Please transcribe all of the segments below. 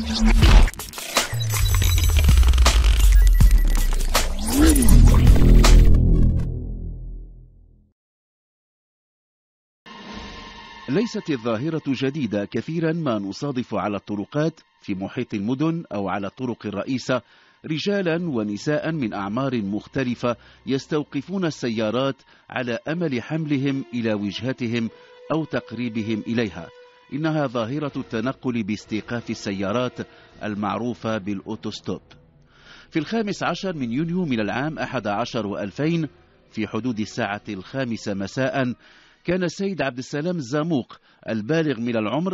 ليست الظاهرة جديدة، كثيرا ما نصادف على الطرقات في محيط المدن أو على الطرق الرئيسة رجالا ونساء من أعمار مختلفة يستوقفون السيارات على أمل حملهم إلى وجهتهم أو تقريبهم إليها. إنها ظاهرة التنقل باستيقاف السيارات المعروفة بالأوتوستوب. في 15 من يونيو من العام 11 و2000 في حدود الساعة 5 مساء كان السيد عبد السلام الزاموق البالغ من العمر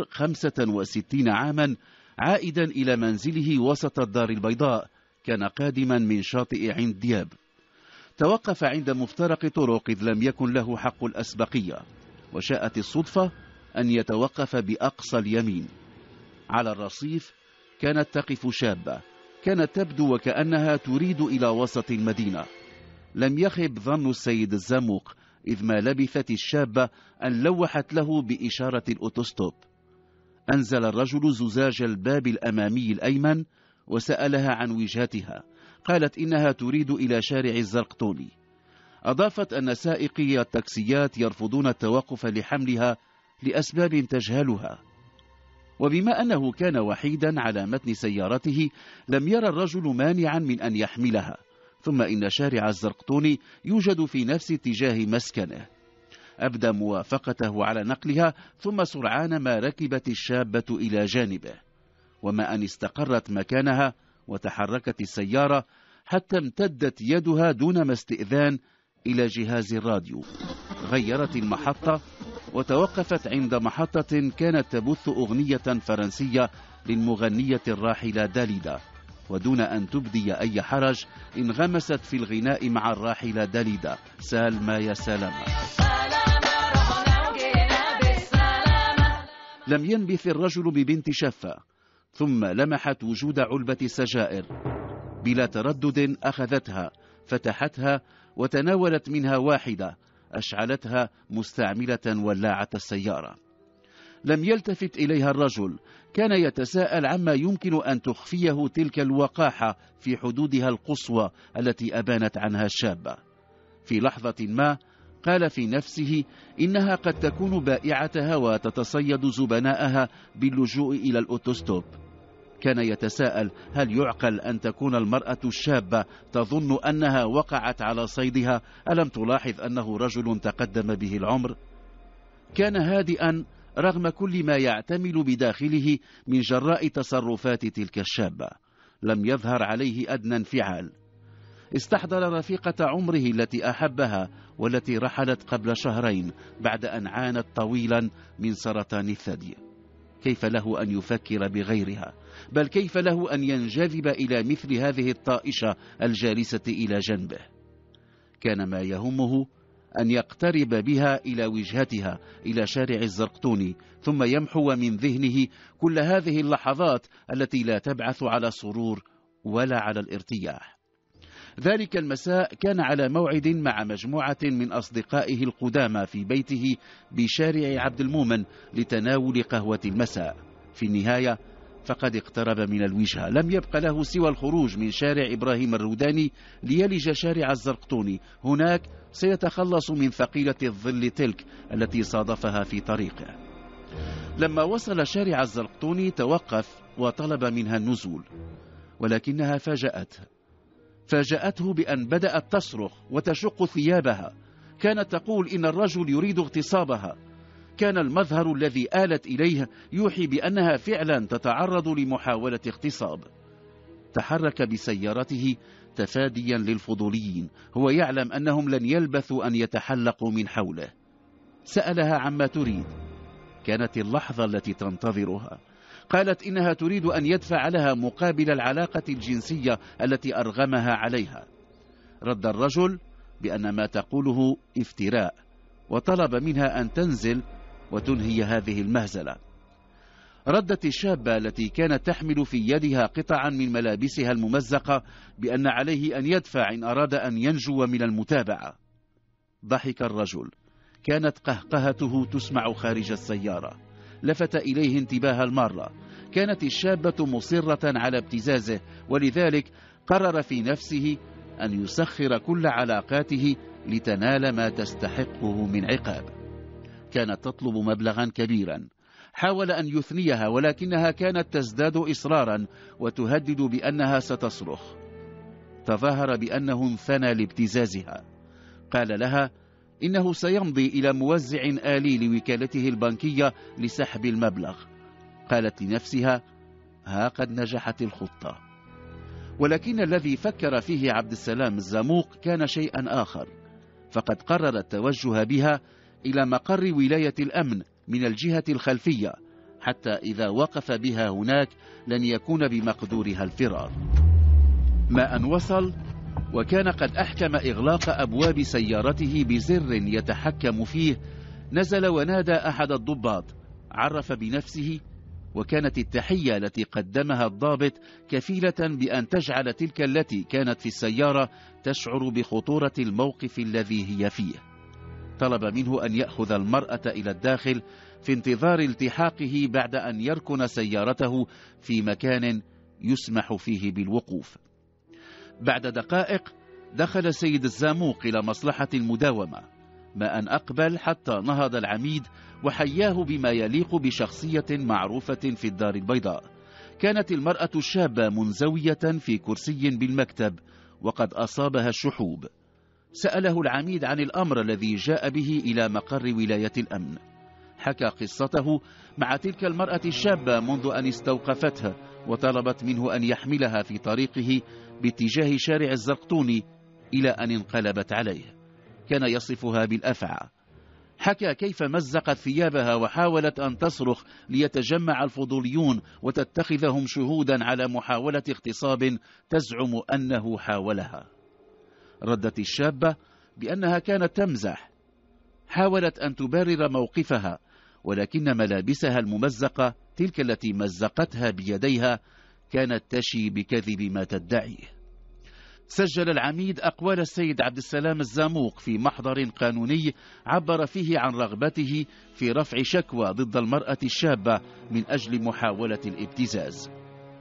65 عاما عائدا إلى منزله وسط الدار البيضاء. كان قادما من شاطئ عين دياب. توقف عند مفترق طرق إذ لم يكن له حق الأسبقية، وشاءت الصدفة أن يتوقف بأقصى اليمين. على الرصيف كانت تقف شابة، كانت تبدو وكأنها تريد إلى وسط المدينة. لم يخب ظن السيد الزاموق إذ ما لبثت الشابة أن لوحت له بإشارة الأوتوستوب. أنزل الرجل زجاج الباب الأمامي الأيمن وسألها عن وجهتها. قالت إنها تريد إلى شارع الزرقطوني. أضافت أن سائقي التاكسيات يرفضون التوقف لحملها لأسباب تجهلها. وبما أنه كان وحيدا على متن سيارته لم يرى الرجل مانعا من أن يحملها. ثم إن شارع الزرقطوني يوجد في نفس اتجاه مسكنه. أبدى موافقته على نقلها، ثم سرعان ما ركبت الشابة إلى جانبه. وما أن استقرت مكانها وتحركت السيارة حتى امتدت يدها دون ما استئذان إلى جهاز الراديو. غيرت المحطة وتوقفت عند محطة كانت تبث أغنية فرنسية للمغنية الراحلة داليدا، ودون أن تبدي أي حرج انغمست في الغناء مع الراحلة داليدا. سالمة يا سلامة. لم ينبث الرجل ببنت شفة، ثم لمحت وجود علبة سجائر. بلا تردد أخذتها، فتحتها وتناولت منها واحدة، أشعلتها مستعملة ولاعة السيارة. لم يلتفت إليها الرجل، كان يتساءل عما يمكن أن تخفيه تلك الوقاحة في حدودها القصوى التي أبانت عنها الشابة. في لحظة ما قال في نفسه إنها قد تكون بائعتها وتتصيد زبناءها باللجوء إلى الأوتوستوب. كان يتساءل هل يعقل أن تكون المرأة الشابة تظن أنها وقعت على صيدها؟ ألم تلاحظ أنه رجل تقدم به العمر؟ كان هادئا رغم كل ما يعتمل بداخله من جراء تصرفات تلك الشابة. لم يظهر عليه أدنى انفعال. استحضر رفيقة عمره التي أحبها والتي رحلت قبل شهرين بعد أن عانت طويلا من سرطان الثدي. كيف له أن يفكر بغيرها؟ بل كيف له أن ينجذب إلى مثل هذه الطائشة الجالسة إلى جنبه؟ كان ما يهمه أن يقترب بها إلى وجهتها، إلى شارع الزرقطوني، ثم يمحو من ذهنه كل هذه اللحظات التي لا تبعث على السرور ولا على الارتياح. ذلك المساء كان على موعد مع مجموعة من أصدقائه القدامى في بيته بشارع عبد المؤمن لتناول قهوة المساء. في النهاية فقد اقترب من الوجهة. لم يبق له سوى الخروج من شارع إبراهيم الروداني ليلج شارع الزرقطوني. هناك سيتخلص من ثقيلة الظل تلك التي صادفها في طريقه. لما وصل شارع الزرقطوني توقف وطلب منها النزول، ولكنها فاجأته بأن بدأت تصرخ وتشق ثيابها. كانت تقول إن الرجل يريد اغتصابها. كان المظهر الذي آلت إليه يوحي بأنها فعلا تتعرض لمحاولة اغتصاب. تحرك بسيارته تفاديا للفضوليين، هو يعلم أنهم لن يلبثوا أن يتحلقوا من حوله. سألها عما تريد. كانت اللحظة التي تنتظرها. قالت إنها تريد أن يدفع لها مقابل العلاقة الجنسية التي أرغمها عليها. رد الرجل بأن ما تقوله افتراء، وطلب منها أن تنزل وتنهي هذه المهزلة. ردت الشابة التي كانت تحمل في يدها قطعا من ملابسها الممزقة بأن عليه أن يدفع إن أراد أن ينجو من المتابعة. ضحك الرجل. كانت قهقهته تسمع خارج السيارة. لفت إليه انتباه المارة. كانت الشابة مصرة على ابتزازه، ولذلك قرر في نفسه أن يسخر كل علاقاته لتنال ما تستحقه من عقاب. كانت تطلب مبلغا كبيرا، حاول أن يثنيها ولكنها كانت تزداد إصرارا وتهدد بأنها ستصرخ. تظاهر بأنه انثنى لابتزازها، قال لها إنه سيمضي إلى موزع آلي لوكالته البنكية لسحب المبلغ. قالت لنفسها ها قد نجحت الخطة. ولكن الذي فكر فيه عبد السلام الزاموق كان شيئا آخر، فقد قرر التوجه بها إلى مقر ولاية الأمن من الجهة الخلفية، حتى إذا وقف بها هناك لن يكون بمقدورها الفرار. ما أن وصل وكان قد أحكم إغلاق أبواب سيارته بزر يتحكم فيه، نزل ونادى أحد الضباط، عرف بنفسه، وكانت التحية التي قدمها الضابط كفيلة بأن تجعل تلك التي كانت في السيارة تشعر بخطورة الموقف الذي هي فيه. طلب منه أن يأخذ المرأة إلى الداخل في انتظار التحاقه بعد أن يركن سيارته في مكان يسمح فيه بالوقوف. بعد دقائق دخل سيد الزاموق إلى مصلحة المداومة، ما أن أقبل حتى نهض العميد وحياه بما يليق بشخصية معروفة في الدار البيضاء. كانت المرأة الشابة منزوية في كرسي بالمكتب وقد أصابها الشحوب. سأله العميد عن الأمر الذي جاء به إلى مقر ولاية الأمن. حكى قصته مع تلك المرأة الشابة منذ أن استوقفته وطلبت منه أن يحملها في طريقه باتجاه شارع الزرقطوني إلى أن انقلبت عليه. كان يصفها بالأفعى. حكى كيف مزقت ثيابها وحاولت أن تصرخ ليتجمع الفضوليون وتتخذهم شهودا على محاولة اغتصاب تزعم أنه حاولها. ردت الشابة بأنها كانت تمزح. حاولت أن تبرر موقفها، ولكن ملابسها الممزقة تلك التي مزقتها بيديها كانت تشي بكذب ما تدعيه. سجل العميد أقوال السيد عبد السلام الزاموق في محضر قانوني عبر فيه عن رغبته في رفع شكوى ضد المرأة الشابة من أجل محاولة الابتزاز.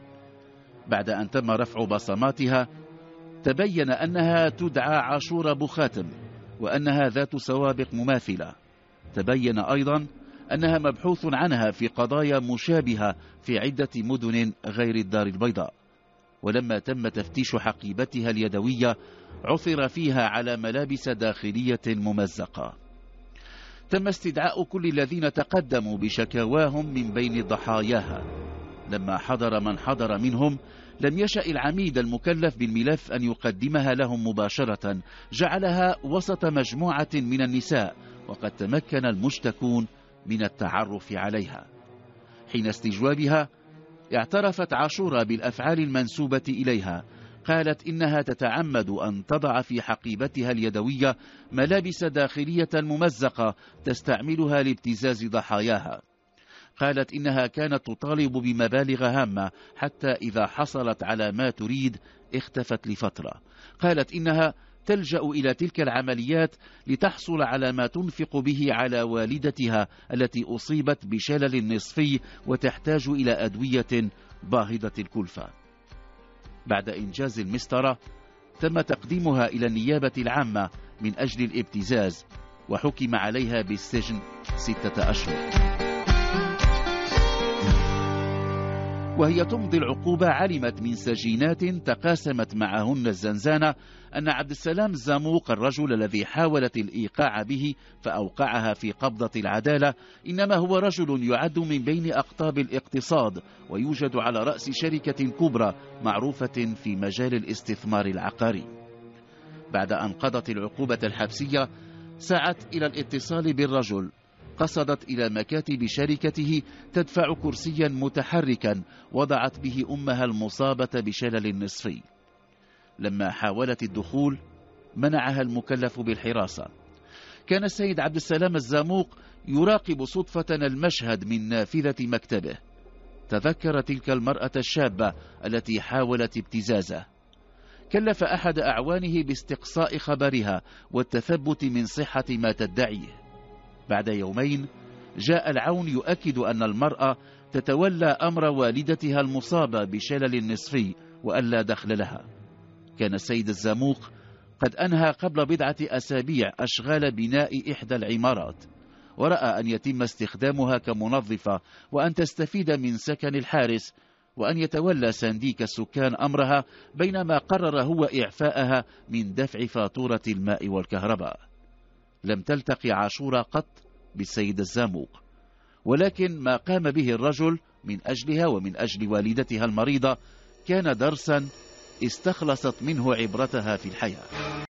بعد أن تم رفع بصماتها تبين أنها تدعى عاشورة بوخاتم وأنها ذات سوابق مماثلة. تبين أيضا أنها مبحوث عنها في قضايا مشابهة في عدة مدن غير الدار البيضاء. ولما تم تفتيش حقيبتها اليدوية عثر فيها على ملابس داخلية ممزقة. تم استدعاء كل الذين تقدموا بشكاواهم من بين ضحاياها. لما حضر من حضر منهم لم يشأ العميد المكلف بالملف أن يقدمها لهم مباشرة، جعلها وسط مجموعة من النساء، وقد تمكن المشتكون من التعرف عليها. حين استجوابها اعترفت عاشورة بالأفعال المنسوبة إليها. قالت إنها تتعمد أن تضع في حقيبتها اليدوية ملابس داخلية ممزقة تستعملها لابتزاز ضحاياها. قالت إنها كانت تطالب بمبالغ هامة حتى إذا حصلت على ما تريد اختفت لفترة. قالت إنها تلجأ إلى تلك العمليات لتحصل على ما تنفق به على والدتها التي أصيبت بشلل نصفي وتحتاج إلى أدوية باهظة الكلفة. بعد إنجاز المسطرة تم تقديمها إلى النيابة العامة من أجل الابتزاز، وحكم عليها بالسجن 6 أشهر. وهي تمضي العقوبة علمت من سجينات تقاسمت معهن الزنزانة أن عبد السلام الزاموق الرجل الذي حاولت الإيقاع به فأوقعها في قبضة العدالة إنما هو رجل يعد من بين أقطاب الاقتصاد، ويوجد على رأس شركة كبرى معروفة في مجال الاستثمار العقاري. بعد أن قضت العقوبة الحبسية سعت إلى الاتصال بالرجل. قصدت إلى مكاتب شركته تدفع كرسيا متحركا وضعت به أمها المصابة بشلل نصفي. لما حاولت الدخول منعها المكلف بالحراسة. كان السيد عبد السلام الزاموق يراقب صدفة المشهد من نافذة مكتبه. تذكر تلك المرأة الشابة التي حاولت ابتزازه. كلف أحد أعوانه باستقصاء خبرها والتثبت من صحة ما تدعيه. بعد يومين جاء العون يؤكد أن المرأة تتولى أمر والدتها المصابة بشلل نصفي وألا دخل لها. كان السيد الزاموق قد أنهى قبل بضعة أسابيع أشغال بناء إحدى العمارات، ورأى أن يتم استخدامها كمنظفة وأن تستفيد من سكن الحارس، وأن يتولى سنديك السكان أمرها، بينما قرر هو إعفاءها من دفع فاتورة الماء والكهرباء. لم تلتقي عاشورة قط بالسيد الزاموق، ولكن ما قام به الرجل من أجلها ومن أجل والدتها المريضة كان درسا استخلصت منه عبرتها في الحياة.